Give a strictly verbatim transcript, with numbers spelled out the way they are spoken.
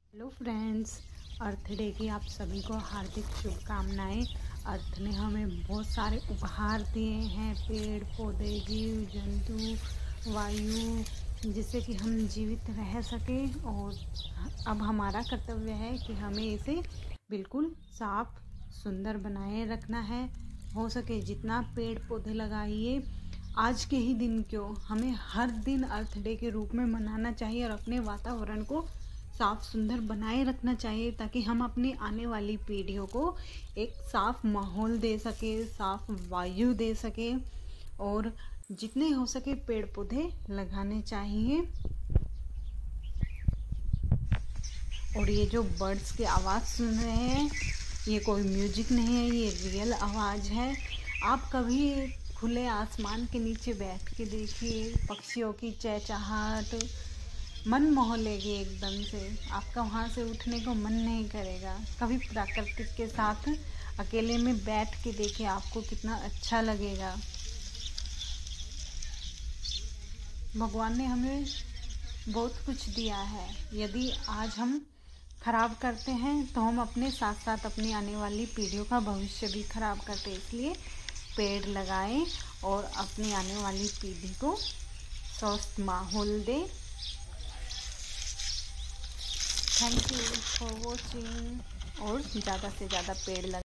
Hello friends, अर्थ day की आप सभी को हार्दिक शुभकामनाएं। अर्थ ने हमें बहुत सारे उपहार दिए हैं, पेड़ पौधे, जीव जंतु, वायु, जिससे कि हम जीवित रह सकें। और अब हमारा कर्तव्य है कि हमें इसे बिल्कुल साफ सुंदर बनाए रखना है। हो सके जितना पेड़ पौधे लगाइए। आज के ही दिन क्यों, हमें हर दिन अर्थ डे के रूप में मनाना चाहिए और अपने वातावरण को साफ सुंदर बनाए रखना चाहिए, ताकि हम अपनी आने वाली पीढ़ियों को एक साफ माहौल दे सके, साफ वायु दे सके। और जितने हो सके पेड़ पौधे लगाने चाहिए। और ये जो बर्ड्स की आवाज़ सुन रहे हैं, ये कोई म्यूजिक नहीं है, ये रियल आवाज़ है। आप कभी खुले आसमान के नीचे बैठ के देखिए पक्षियों की चहचहाट, मन मोह लेगी एकदम से। आपका वहाँ से उठने को मन नहीं करेगा। कभी प्रकृति के साथ अकेले में बैठ के देखिए, आपको कितना अच्छा लगेगा। भगवान ने हमें बहुत कुछ दिया है, यदि आज हम खराब करते हैं तो हम अपने साथ साथ अपनी आने वाली पीढ़ियों का भविष्य भी खराब करते हैं। इसलिए पेड़ लगाएं और अपनी आने वाली पीढ़ी को स्वस्थ माहौल दें। Thank you for watching. और ज़्यादा से ज़्यादा पेड़ लगा